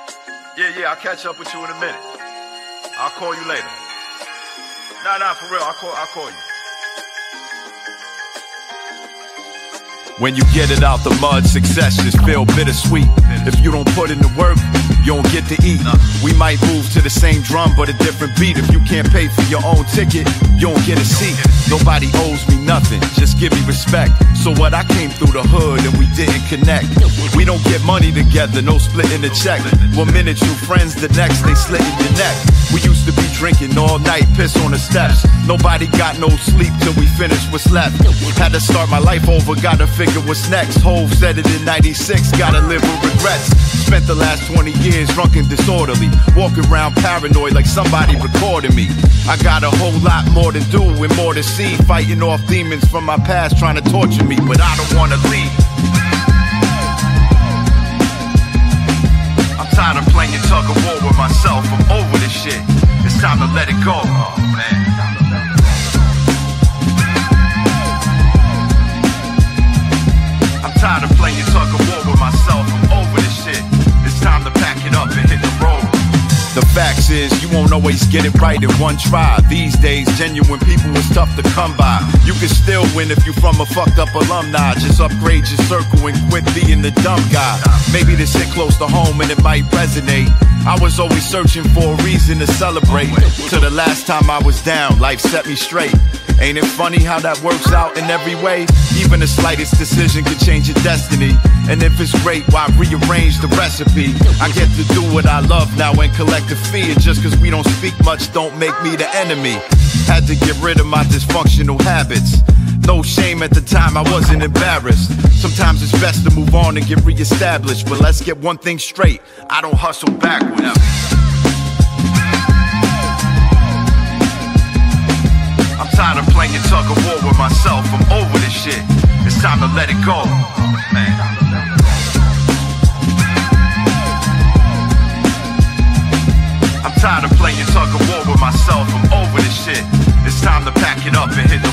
Yeah, I'll catch up with you in a minute. I'll call you later. Nah, for real, I'll call you. When you get it out the mud, success just feel bittersweet. If you don't put in the work, you don't get to eat. We might move to the same drum, but a different beat. If you can't pay for your own ticket, you don't get a seat. Nobody owes me nothing, just give me respect. So what, I came through the hood and we didn't connect. We don't get money together, no splitting the check. 1 minute you friends, the next they slitting your neck. We used to be drinking all night, piss on the steps. Nobody got no sleep till we finished what's left. Had to start my life over, gotta figure what's next. Hov said it in 96, gotta live with regrets. Spent the last 20 years drunk and disorderly, walking around paranoid like somebody recording me. I got a whole lot more to do and more to see, fighting off demons from my past trying to torture me, but I don't wanna leave. I'm tired of playing tug of war with myself, I'm over this shit. It's time to let it go. Oh man. I'm tired of playing tug of war with myself, I'm over this shit. It's time to pack it up and hit the road. The facts is, you won't always get it right in one try. These days, genuine people is tough to come by. You can still win if you from a fucked up alumni. Just upgrade your circle and quit being the dumb guy. Maybe this hit close to home and it might resonate. I was always searching for a reason to celebrate. Till the last time I was down, life set me straight. Ain't it funny how that works out in every way? Even the slightest decision could change your destiny. And if it's great, why rearrange the recipe? I get to do what I love now and collect a fee. And just cause we don't speak much don't make me the enemy. Had to get rid of my dysfunctional habits. No shame at the time, I wasn't embarrassed. Sometimes it's best to move on and get reestablished. But let's get one thing straight, I don't hustle backwards. I'm tired of playing tug of war with myself, I'm over this shit. It's time to let it go, man. I'm tired of playing tug of war with myself, I'm over this shit. It's time to pack it up and hit the